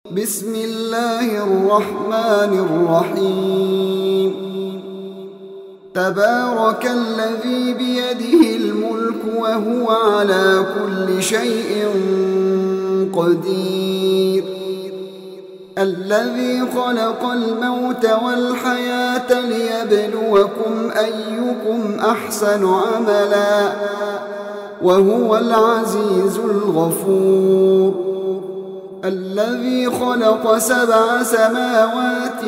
بسم الله الرحمن الرحيم. تبارك الذي بيده الملك وهو على كل شيء قدير. الذي خلق الموت والحياة ليبلوكم أيكم أحسن عملا وهو العزيز الغفور. الذي خلق 7 سماوات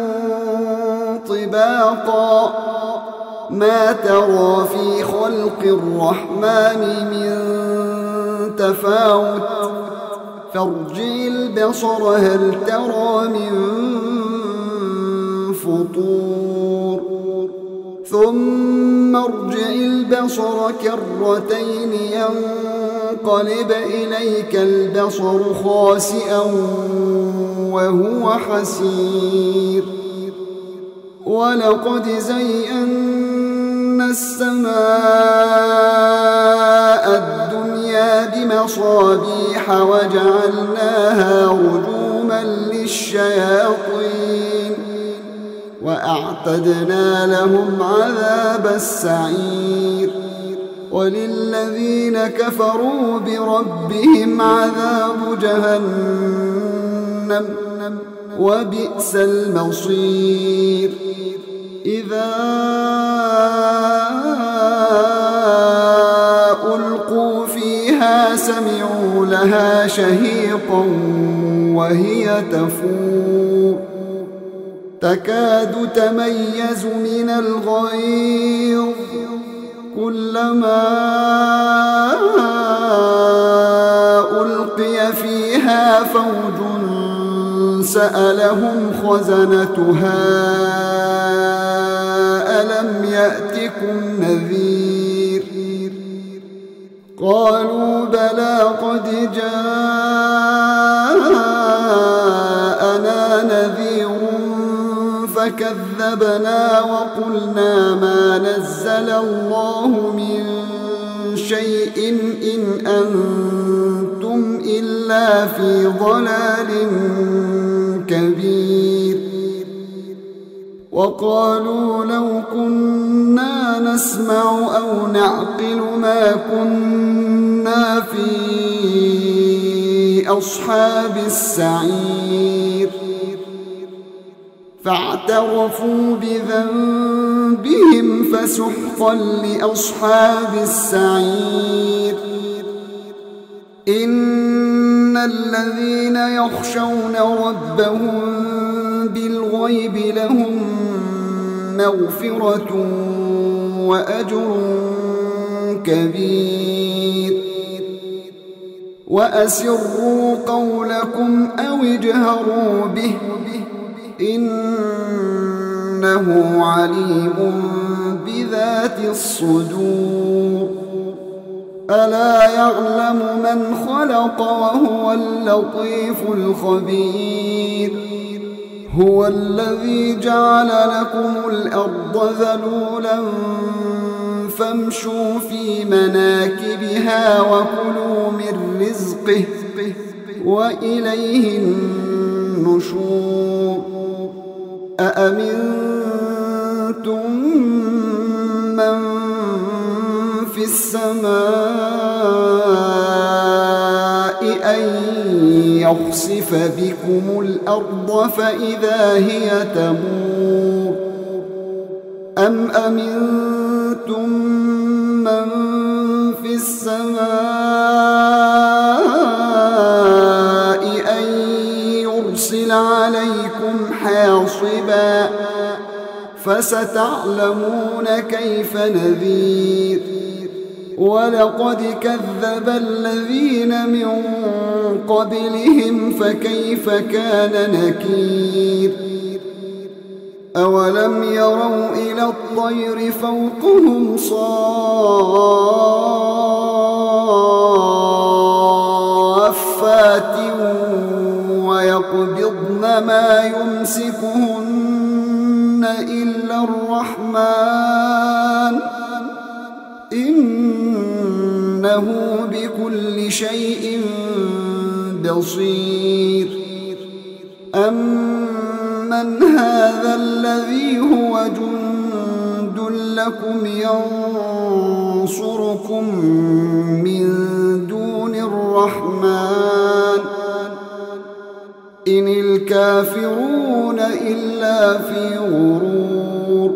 طباقا ما ترى في خلق الرحمن من تفاوت فارجع البصر هل ترى من فطور ثم ارجع البصر كرتين ينقلب إليك البصر خاسئا وهو حسير. ولقد زينا السماء الدنيا بمصابيح وجعلناها رجوما للشياطين وأعتدنا لهم عذاب السعير. وللذين كفروا بربهم عذاب جهنم وبئس المصير. إذا ألقوا فيها سمعوا لها شهيقا وهي تفور تكاد تميز من الغيظ كلما ألقي فيها فوج سألهم خزنتها ألم يأتكم نذير قالوا بلى قد جاءنا نذير فكذبنا وقلنا ما نزل الله من شيء إن أنتم إلا في ضلال كبير. وقالوا لو كنا نسمع أو نعقل ما كنا في أصحاب السعير فاعترفوا بذنبهم فسحقا لأصحاب السعير. إن الذين يخشون ربهم بالغيب لهم مغفرة وأجر كبير. وأسروا قولكم أو اجهروا به إنه عليم بذات الصدور. ألا يعلم من خلق وهو اللطيف الخبير. هو الذي جعل لكم الأرض ذلولا فامشوا في مناكبها وكلوا من رزقه وإليه النشور. أأمنتم من في السماء أن يخسف بكم الأرض فإذا هي تمور أم أمنتم من في السماء أن يرسل عليكم حاصبا فستعلمون كيف نذير. ولقد كذب الذين من قبلهم فكيف كان نكير. أولم يروا إلى الطير فوقهم صافات ويقبضن ما يمسكهن إلا الرحمن إنه بكل شيء بصير. أَمَّنْ هَذَا الَّذِي هُوَ جُندٌ لَكُمْ يَنصُرُكُم مِّن دُونِ الرَّحْمَٰنِ إِنِ الْكَافِرُونَ إِلَّا فِي غُرُورٍ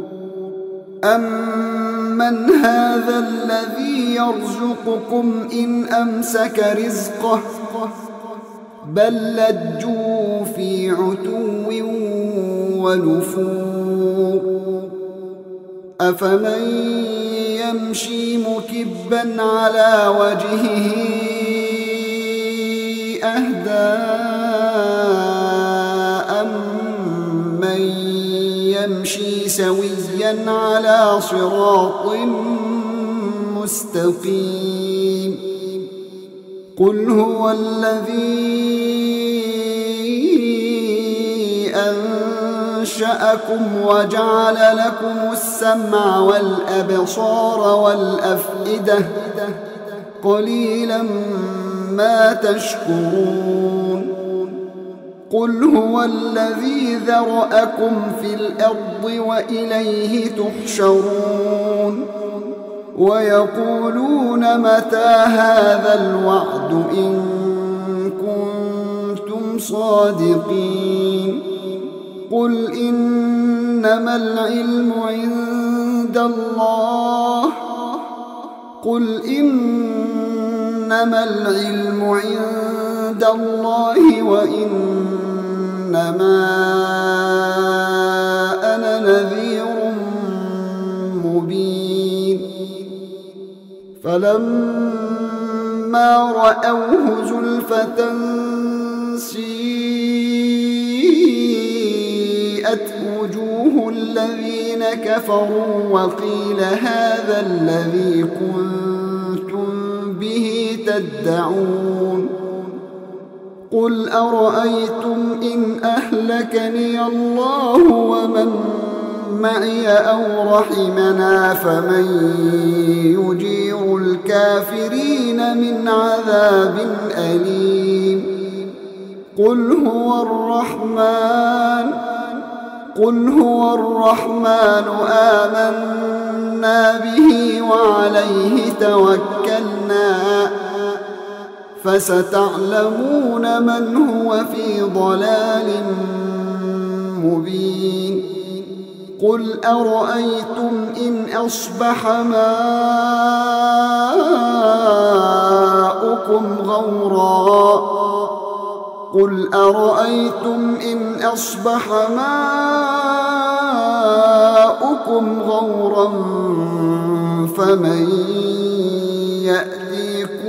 أَمَّنْ هَذَا الَّذِي يَرْزُقُكُمْ إِنْ أَمْسَكَ رِزْقَهُ بَل لَّجُّوا فِي عُتُوٍّ وَنُفُورٍ أَفَمَن يَمْشِي مُكِبًّا عَلَى وَجْهِهِ أَهْدَىٰ أَمَّن يَمْشِي سَوِيًّا عَلَى صِرَاطٍ مُّسْتَقِيمٍ قُلْ هُوَ الَّذِي أَنشَأَكُمْ وَجَعَلَ لَكُمُ السَّمْعَ وَالْأَبْصَارَ وَالْأَفْئِدَةَ قَلِيلًا مَا تَشْكُرُونَ قُلْ هُوَ الَّذِي ذَرَأَكُمْ فِي الْأَرْضِ وَإِلَيْهِ تُحْشَرُونَ وَيَقُولُونَ مَتَىٰ هَٰذَا الْوَعْدُ إِن كُنتُمْ صَادِقِينَ قُلْ إِنَّمَا الْعِلْمُ عِندَ اللَّهِ وَإِنَّمَا أَنَا نَذِيرٌ مُّبِينٌ فَلَمَّا رَأَوْهُ زُلْفَةً سِيئَتْ وُجُوهُ الَّذِينَ كَفَرُوا وَقِيلَ هَٰذَا الَّذِي كُنتُم بِهِ تَدَّعُونَ قُلْ أَرَأَيْتُمْ إِنْ أَهْلَكَنِيَ اللَّهُ وَمَن مَّعِيَ أَوْ رَحِمَنَا فَمَن يُجِيرُ الْكَافِرِينَ مِنْ عَذَابٍ أَلِيمٍ قُلْ هُوَ الرَّحْمَٰنُ آمَنَّا بِهِ وَعَلَيْهِ تَوَكَّلْنَا فَسَتَعْلَمُونَ مَنْ هُوَ فِي ضَلَالٍ مُّبِينٍ قُلْ أَرَأَيْتُمْ إِنْ أَصْبَحَ مَاؤُكُمْ غَوْرًا فَمَن يَأْتِيكُم